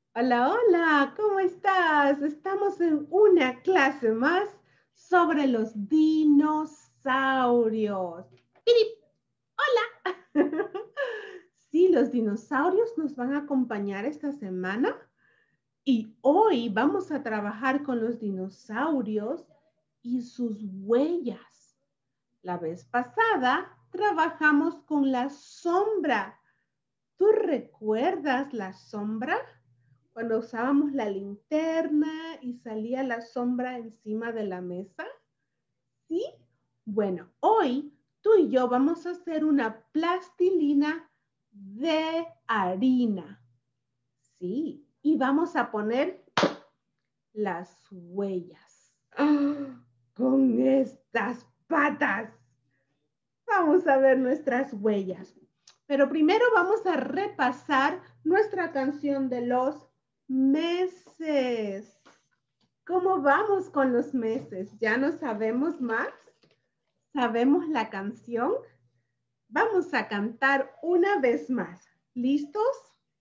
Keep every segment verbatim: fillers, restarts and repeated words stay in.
Hola, hola, ¿cómo estás? Estamos en una clase más sobre los dinosaurios. ¡Pirip! ¡Hola! Sí, los dinosaurios nos van a acompañar esta semana y hoy vamos a trabajar con los dinosaurios y sus huellas. La vez pasada trabajamos con la sombra. ¿Tú recuerdas la sombra? Cuando usábamos la linterna y salía la sombra encima de la mesa. ¿Sí? Bueno, hoy tú y yo vamos a hacer una plastilina de harina. Sí, y vamos a poner las huellas. ¡Ah! Con estas patas. Vamos a ver nuestras huellas. Pero primero vamos a repasar nuestra canción de los meses. ¿Cómo vamos con los meses? ¿Ya no sabemos más? ¿Sabemos la canción? Vamos a cantar una vez más. ¿Listos?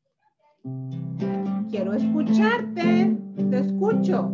Quiero escucharte. Te escucho.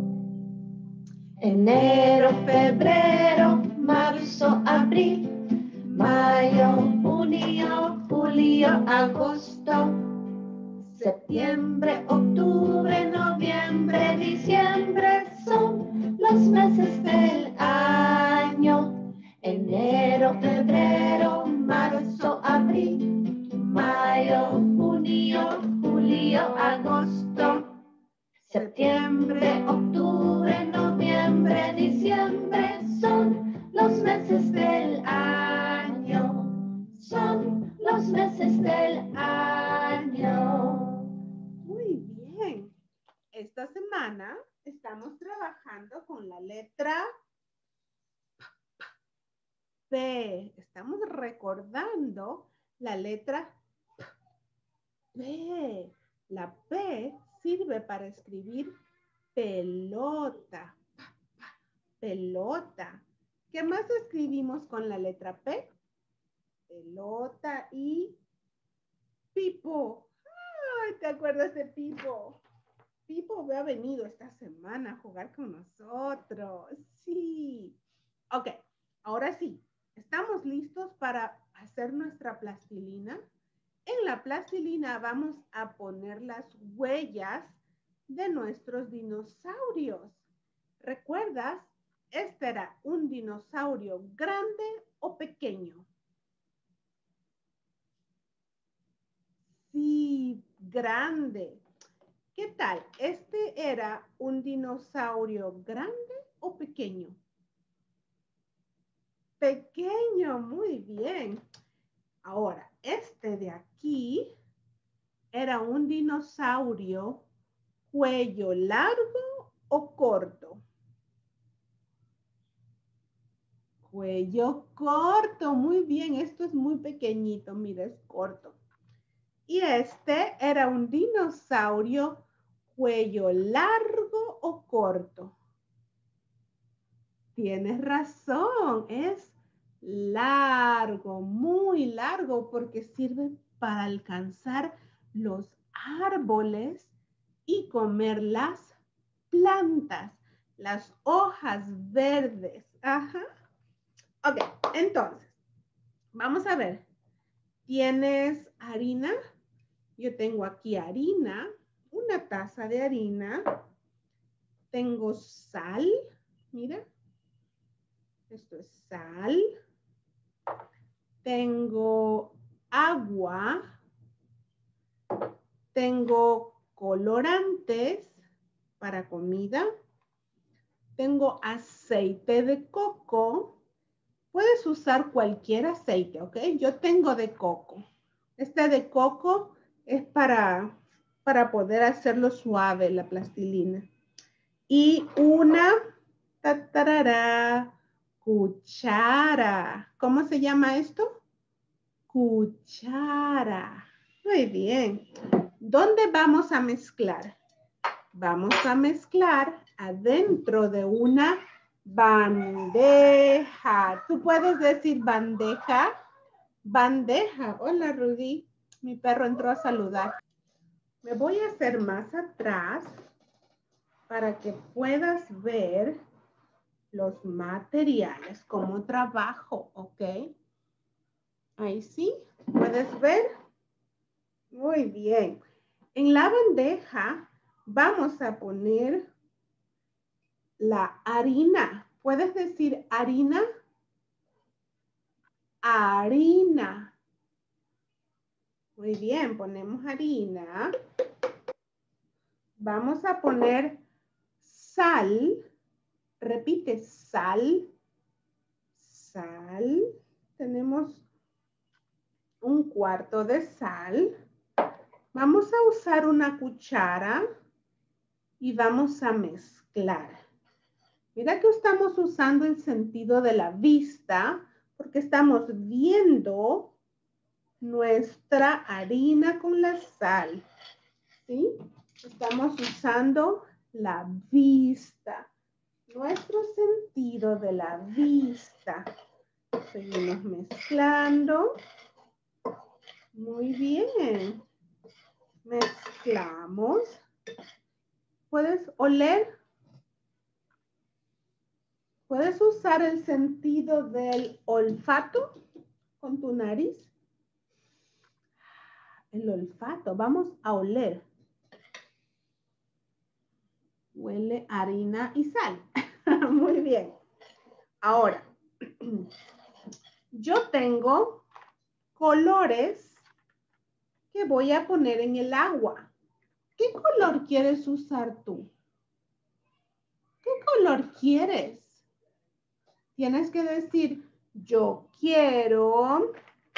Enero, febrero, marzo, abril, mayo, junio, julio, agosto, septiembre, octubre, noviembre, diciembre son los meses del año. Enero, febrero, marzo, abril, mayo, junio, julio, agosto, septiembre, octubre, noviembre, diciembre son los meses del año. Son los meses del año. Muy bien. Esta semana estamos trabajando con la letra P. Estamos recordando la letra P. La P sirve para escribir pelota. Pelota. ¿Qué más escribimos con la letra P? Pelota y Pipo. Ay, ¿te acuerdas de Pipo? Pipo ha venido esta semana a jugar con nosotros. Sí. Ok, ahora sí. ¿Estamos listos para hacer nuestra plastilina? En la plastilina vamos a poner las huellas de nuestros dinosaurios. ¿Recuerdas? ¿Este era un dinosaurio grande o pequeño? Sí, grande. ¿Qué tal? ¿Este era un dinosaurio grande o pequeño? Pequeño, muy bien. Ahora, este de aquí era un dinosaurio cuello largo o corto. Cuello corto, muy bien. Esto es muy pequeñito, mira, es corto. Y este era un dinosaurio cuello largo o corto. Tienes razón, es largo, muy largo, porque sirve para alcanzar los árboles y comer las plantas, las hojas verdes. Ajá. Ok, entonces, vamos a ver. ¿Tienes harina? Yo tengo aquí harina, una taza de harina. Tengo sal, mira. Esto es sal. Tengo agua. Tengo colorantes para comida. Tengo aceite de coco. Puedes usar cualquier aceite, ¿ok? Yo tengo de coco. Este de coco es para, para poder hacerlo suave, la plastilina. Y una tatarara, cuchara. ¿Cómo se llama esto? Cuchara. Muy bien. ¿Dónde vamos a mezclar? Vamos a mezclar adentro de una bandeja. ¿Tú puedes decir bandeja? Bandeja. Hola, Rudy. Mi perro entró a saludar. Me voy a hacer más atrás para que puedas ver los materiales, cómo trabajo, ¿ok? Ahí sí, ¿puedes ver? Muy bien. En la bandeja vamos a poner la harina. ¿Puedes decir harina? Harina. Muy bien, ponemos harina. Vamos a poner sal. Repite, sal. Sal. Tenemos un cuarto de sal. Vamos a usar una cuchara y vamos a mezclar. Mira que estamos usando el sentido de la vista porque estamos viendo nuestra harina con la sal. ¿Sí? Estamos usando la vista, nuestro sentido de la vista. Seguimos mezclando. Muy bien. Mezclamos. ¿Puedes oler? ¿Puedes usar el sentido del olfato con tu nariz? El olfato. Vamos a oler. Huele harina y sal. Muy bien. Ahora, yo tengo colores que voy a poner en el agua. ¿Qué color quieres usar tú? ¿Qué color quieres? Tienes que decir, yo quiero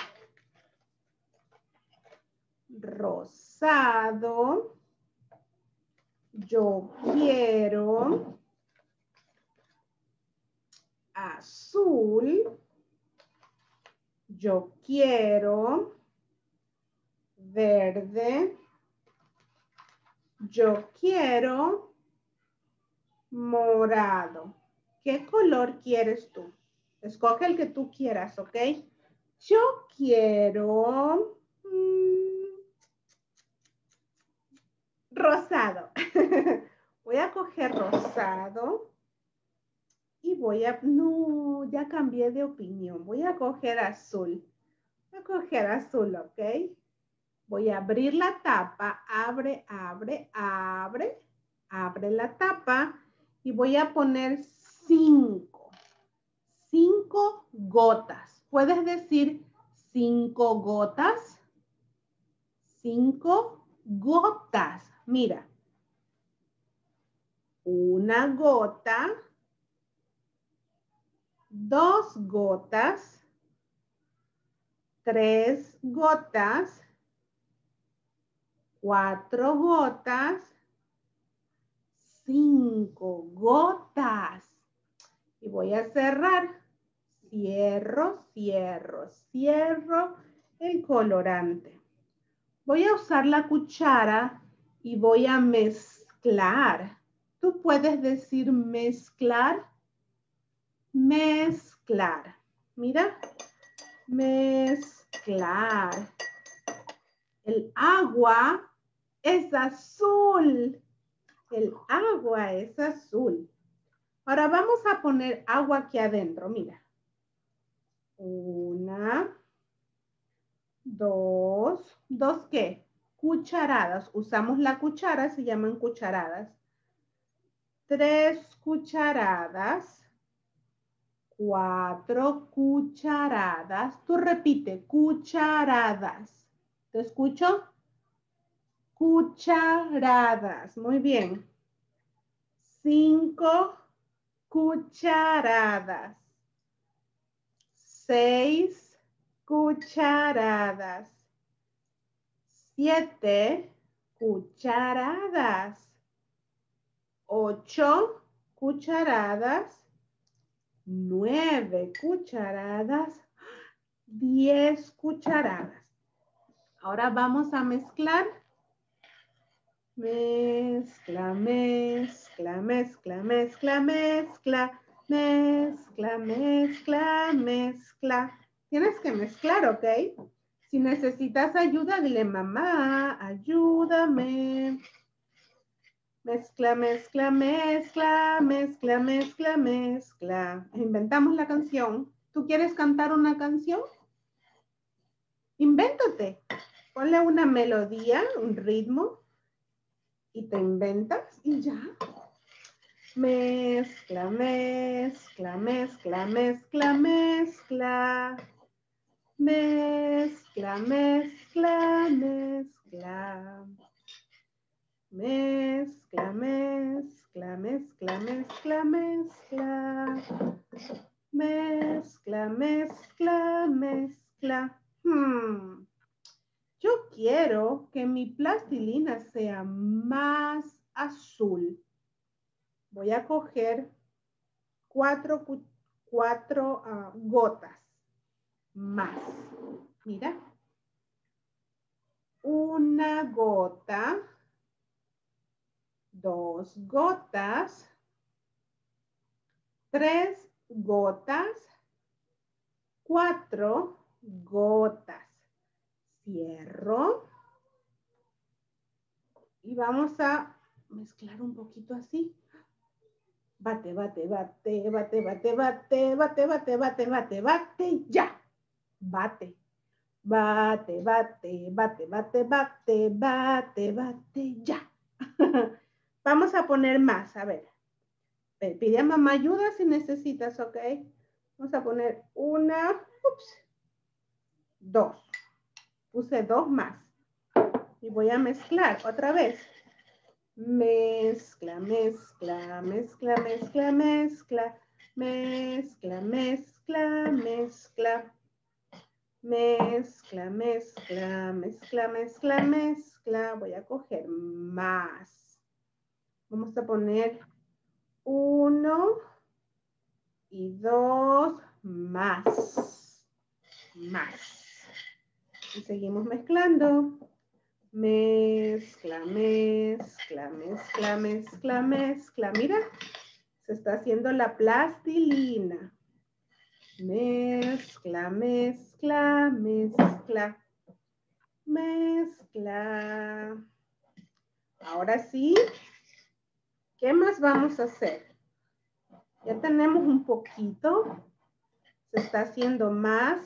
rosado. Yo quiero azul. Yo quiero verde. Yo quiero morado. ¿Qué color quieres tú? Escoge el que tú quieras, ¿ok? Yo quiero mmm, rosado. Voy a coger rosado y voy a... No, ya cambié de opinión. Voy a coger azul. Voy a coger azul, ¿ok? Voy a abrir la tapa. Abre, abre, abre. Abre la tapa y voy a poner cinco. Cinco gotas. ¿Puedes decir cinco gotas? Cinco gotas. Mira. Una gota. Dos gotas. Tres gotas. Cuatro gotas. Cinco gotas. Y voy a cerrar. Cierro, cierro, cierro el colorante. Voy a usar la cuchara y voy a mezclar. ¿Tú puedes decir mezclar? Mezclar. Mira. Mezclar. El agua es azul. El agua es azul. Ahora vamos a poner agua aquí adentro. Mira. Una. Dos. ¿Dos qué? Cucharadas. Usamos la cuchara, se llaman cucharadas. Tres cucharadas. Cuatro cucharadas. Tú repite, cucharadas. ¿Te escucho? Cucharadas. Muy bien. Cinco cucharadas. Seis cucharadas. Siete cucharadas. Ocho cucharadas. Nueve cucharadas. Diez cucharadas. Ahora vamos a mezclar. Mezcla, mezcla, mezcla, mezcla, mezcla, mezcla, mezcla, mezcla. Tienes que mezclar, ¿ok? Si necesitas ayuda, dile, mamá, ayúdame. Mezcla, mezcla, mezcla, mezcla, mezcla, mezcla. Inventamos la canción. ¿Tú quieres cantar una canción? Invéntate. Ponle una melodía, un ritmo y te inventas y ya. Mezcla, mezcla, mezcla, mezcla, mezcla. Mezcla, mezcla, mezcla. Mezcla, mezcla, mezcla, mezcla, mezcla. Mezcla, mezcla, mezcla. Hmm. Yo quiero que mi plastilina sea más azul. Voy a coger cuatro, cuatro uh, gotas más. Mira. Una gota. Dos gotas. Tres gotas. Cuatro gotas. Cierro. Y vamos a mezclar un poquito así. Bate, bate, bate, bate, bate, bate, bate, bate, bate, bate, bate, ya. Bate. Bate, bate, bate, bate, bate, bate, bate, ya. Vamos a poner más, a ver. Pide a mamá ayuda si necesitas, ¿ok? Vamos a poner una, ups, dos. Puse dos más. Y voy a mezclar otra vez. Mezcla, mezcla, mezcla, mezcla, mezcla, mezcla, mezcla, mezcla. Mezcla, mezcla, mezcla, mezcla, mezcla. Voy a coger más. Vamos a poner uno y dos más. Más. Y seguimos mezclando. Mezcla, mezcla, mezcla, mezcla, mezcla. Mira, se está haciendo la plastilina. Mezcla, mezcla, mezcla, mezcla. Ahora sí, ¿qué más vamos a hacer? Ya tenemos un poquito. Se está haciendo más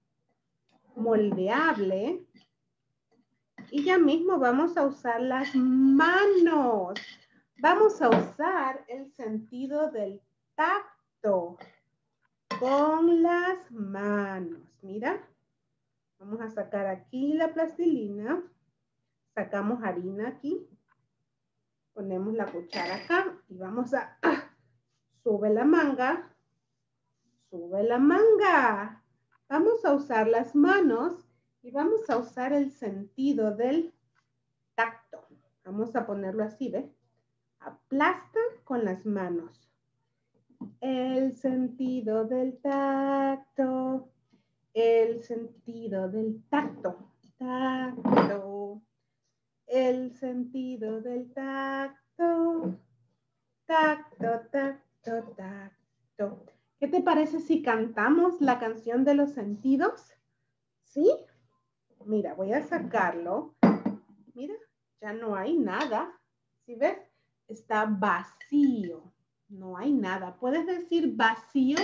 moldeable. Y ya mismo vamos a usar las manos. Vamos a usar el sentido del tacto con las manos. Mira, vamos a sacar aquí la plastilina. Sacamos harina aquí. Ponemos la cuchara acá y vamos a... ¡ah! Sube la manga. Sube la manga. Vamos a usar las manos y vamos a usar el sentido del tacto. Vamos a ponerlo así, ¿ves? Aplasta con las manos. El sentido del tacto. El sentido del tacto. Tacto. El sentido del tacto. Tacto, tacto, tacto. ¿Qué te parece si cantamos la canción de los sentidos? ¿Sí? Mira, voy a sacarlo. Mira, ya no hay nada. ¿Sí ves? Está vacío. No hay nada. ¿Puedes decir vacío?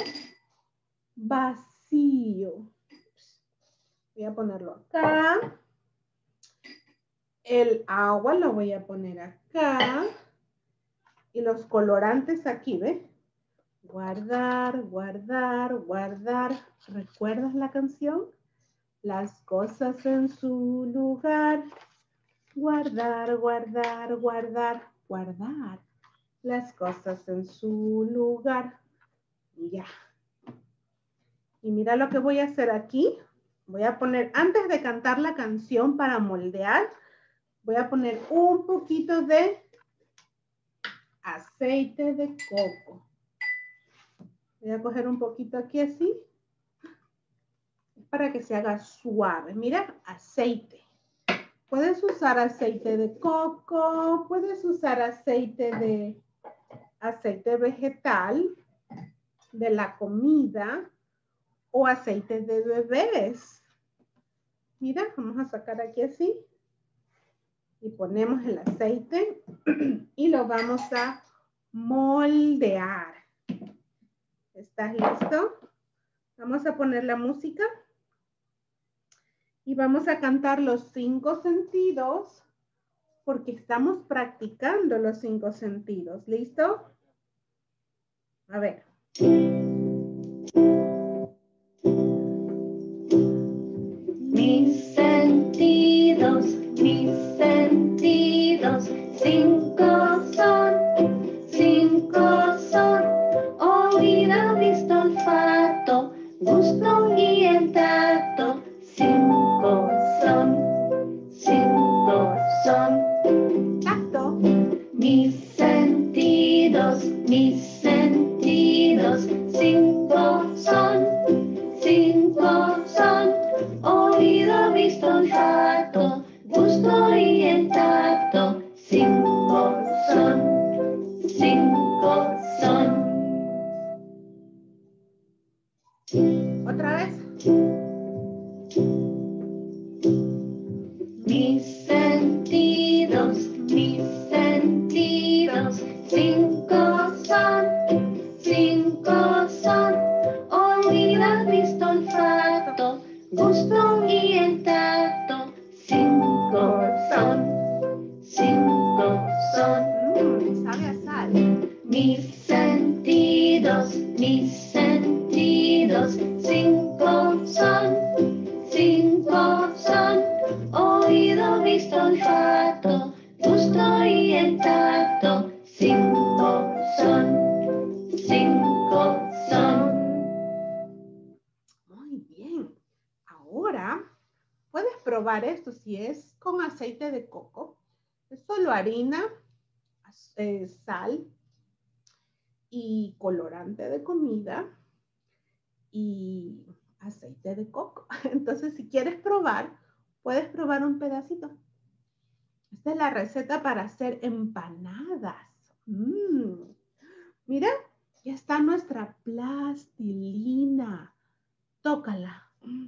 Vacío. Voy a ponerlo acá. El agua lo voy a poner acá. Y los colorantes aquí, ¿ves? Guardar, guardar, guardar. ¿Recuerdas la canción? Las cosas en su lugar. Guardar, guardar, guardar, guardar. Las cosas en su lugar. Ya. Y mira lo que voy a hacer aquí. Voy a poner, antes de cantar la canción para moldear, voy a poner un poquito de aceite de coco. Voy a coger un poquito aquí así. Para que se haga suave. Mira, aceite. Puedes usar aceite de coco, puedes usar aceite de aceite vegetal de la comida o aceite de bebés. Mira, vamos a sacar aquí así. Y ponemos el aceite y lo vamos a moldear. ¿Estás listo? Vamos a poner la música. Y vamos a cantar los cinco sentidos porque estamos practicando los cinco sentidos. ¿Listo? A ver. Mis sentidos, mis sentidos, cinco son, cinco son, oído, vista, olfato, gusto y el tacto, cinco son, cinco son. Tacto. Mis sentidos, mis sentidos, cinco son, cinco son, oído, vista, olfato, gusto y el tacto, cinco son, cinco son. Otra vez. Mis sentidos, mis sentidos, cinco son, cinco son, oído, vista, olfato, gusto y el tacto, cinco son, cinco son. Mm, sabe a sal. Mis sentidos, mis sentidos, cinco son, cinco son, oído, vista, olfato, gusto y el tacto, cinco son, cinco son. Muy bien. Ahora puedes probar esto si es con aceite de coco. Es solo harina, eh, sal y colorante de comida y aceite de coco. Entonces, si quieres probar, puedes probar un pedacito. Esta es la receta para hacer empanadas. Mm. Mira, ya está nuestra plastilina. Tócala.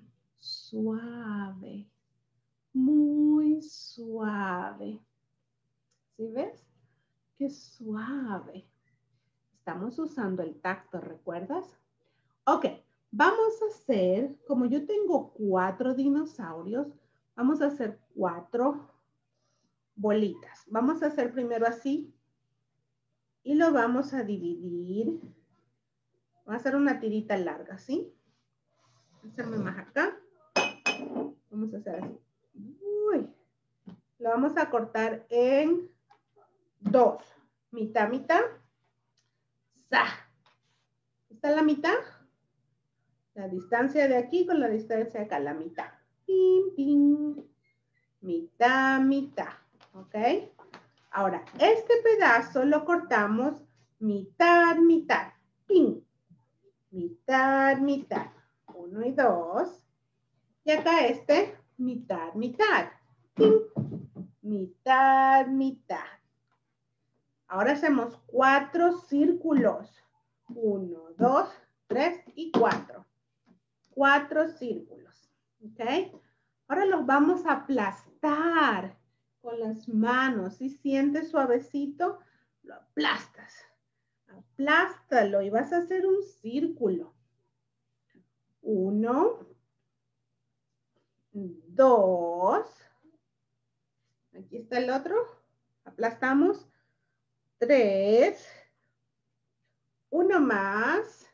Suave. Muy suave. ¿Sí ves? Qué suave. Estamos usando el tacto, ¿recuerdas? Ok, vamos a hacer, como yo tengo cuatro dinosaurios, vamos a hacer cuatro bolitas. Vamos a hacer primero así y lo vamos a dividir. Vamos a hacer una tirita larga, ¿sí? Voy a hacerme más acá. Vamos a hacer así. Uy. Lo vamos a cortar en dos. Mitad, mitad. ¡Sa! ¿Está la mitad? La distancia de aquí con la distancia de acá, la mitad. Pim, pim. Mitad, mitad. ¿Ok? Ahora, este pedazo lo cortamos mitad, mitad. Pim. Mitad, mitad. Uno y dos. Y acá este, mitad, mitad. Pim. Mitad, mitad. Ahora hacemos cuatro círculos. Uno, dos, tres y cuatro. Cuatro círculos. ¿Ok? Ahora los vamos a aplastar con las manos. Si sientes suavecito, lo aplastas. Aplástalo y vas a hacer un círculo. Uno, dos. Aquí está el otro. Aplastamos. Tres. Uno más.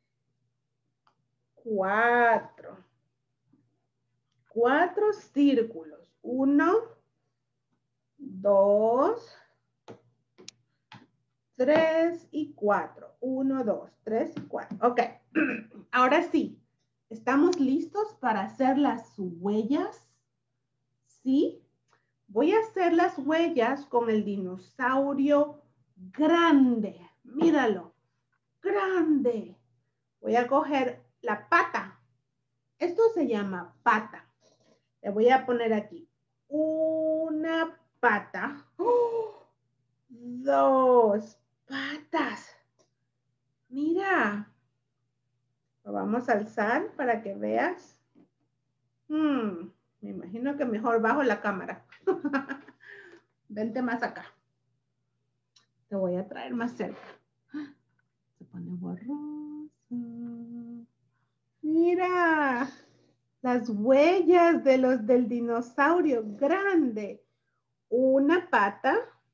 Cuatro. Cuatro círculos. Uno, dos, tres y cuatro. Uno, dos, tres y cuatro. Ok. Ahora sí. ¿Estamos listos para hacer las huellas? ¿Sí? Voy a hacer las huellas con el dinosaurio grande. Míralo. Grande. Voy a coger la pata. Esto se llama pata. Le voy a poner aquí una pata. ¡Oh! Dos patas. Mira. Lo vamos a alzar para que veas. Hmm. Me imagino que mejor bajo la cámara. Vente más acá. Te voy a traer más cerca. Se pone borroso. Mira, las huellas de los del dinosaurio grande. Una pata,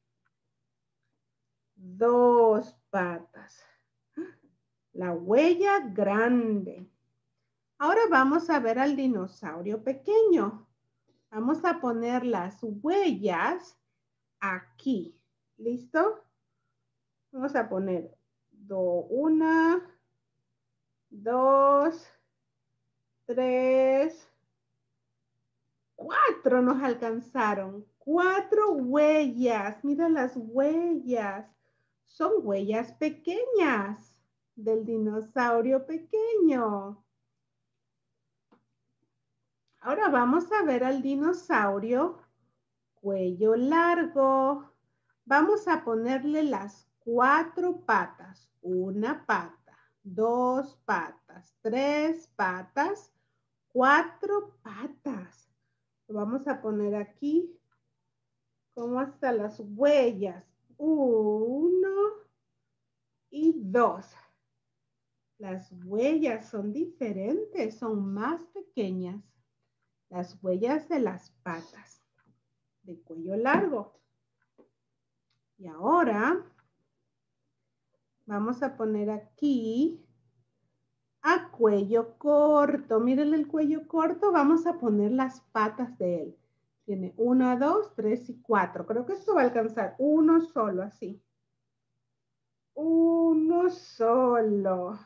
dos patas. La huella grande. Ahora vamos a ver al dinosaurio pequeño. Vamos a poner las huellas aquí. ¿Listo? Vamos a poner do, una, dos, tres, cuatro nos alcanzaron. Cuatro huellas. Mira las huellas. Son huellas pequeñas del dinosaurio pequeño. Ahora vamos a ver al dinosaurio cuello largo. Vamos a ponerle las cuatro patas. Una pata, dos patas, tres patas, cuatro patas. Lo vamos a poner aquí como hasta las huellas. Uno y dos. Las huellas son diferentes, son más pequeñas. Las huellas de las patas de cuello largo. Y ahora vamos a poner aquí a cuello corto. Miren el cuello corto. Vamos a poner las patas de él. Tiene una, dos, tres y cuatro. Creo que esto va a alcanzar uno solo, así. Uno solo.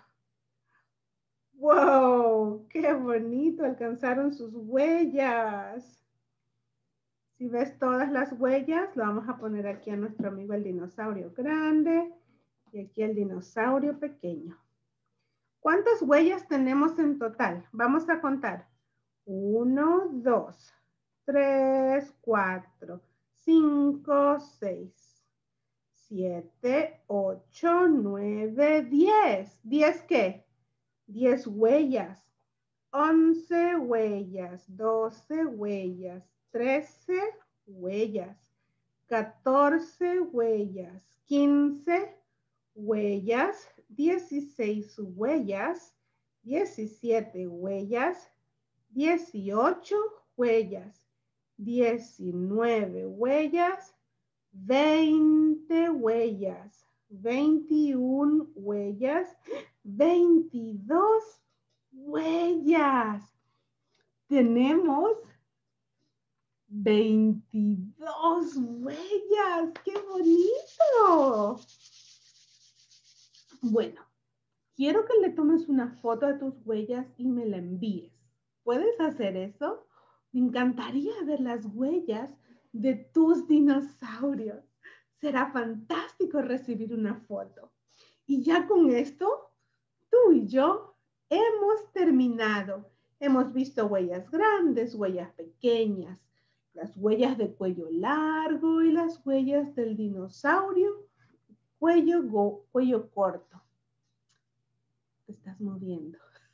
¡Wow! ¡Qué bonito! Alcanzaron sus huellas. Si ves todas las huellas, lo vamos a poner aquí a nuestro amigo el dinosaurio grande y aquí el dinosaurio pequeño. ¿Cuántas huellas tenemos en total? Vamos a contar. Uno, dos, tres, cuatro, cinco, seis, siete, ocho, nueve, diez. ¿Diez qué? Diez huellas. Once huellas. Doce huellas. Trece huellas. Catorce huellas. Quince huellas. Dieciséis huellas. Diecisiete huellas. Dieciocho huellas. Diecinueve huellas. Veinte huellas. Veintiuna huellas. Veintidós huellas. Tenemos veintidós huellas. ¡Qué bonito! Bueno, quiero que le tomes una foto de tus huellas y me la envíes. ¿Puedes hacer eso? Me encantaría ver las huellas de tus dinosaurios. Será fantástico recibir una foto. Y ya con esto, tú y yo hemos terminado. Hemos visto huellas grandes, huellas pequeñas, las huellas de cuello largo y las huellas del dinosaurio, cuello, go, cuello corto. Te estás moviendo.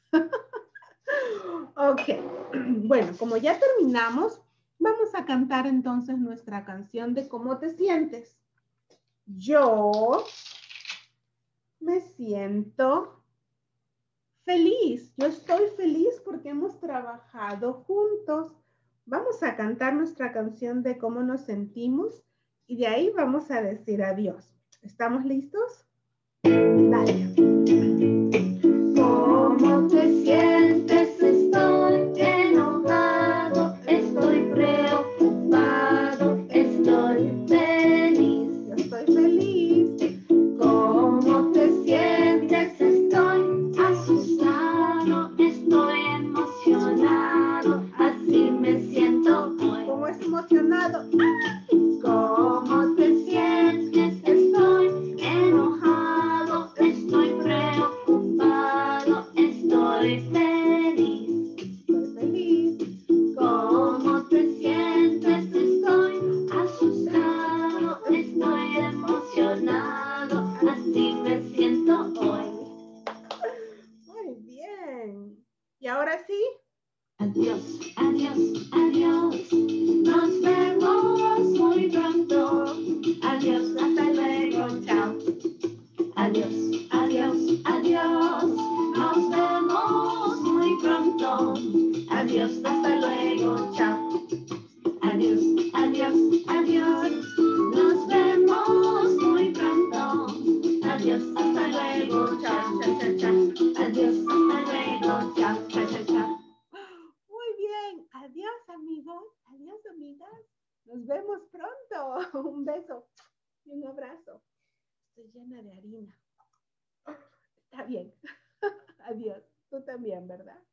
Ok, bueno, como ya terminamos, vamos a cantar entonces nuestra canción de ¿Cómo te sientes? Yo me siento feliz. Yo estoy feliz porque hemos trabajado juntos. Vamos a cantar nuestra canción de cómo nos sentimos y de ahí vamos a decir adiós. ¿Estamos listos? Dale. ¿Cómo te sientes? Estoy enojado, estoy preocupado, estoy feliz. Yo estoy feliz. ¿Cómo te sientes? Estoy asustado, estoy emocionado, así me siento hoy. ¿Cómo es emocionado? ¿Cómo te sientes? Estoy enojado, estoy preocupado. Adiós, hasta luego, chao. Adiós, adiós, adiós. Nos vemos muy pronto. Adiós, hasta luego, chao, chao, chao, chao. Adiós, hasta luego, chao, chao, chao, chao. Muy bien. Adiós, amigos. Adiós, amigas. Nos vemos pronto. Un beso y un abrazo. Estoy llena de harina. Está bien. Adiós. Tú también, ¿verdad?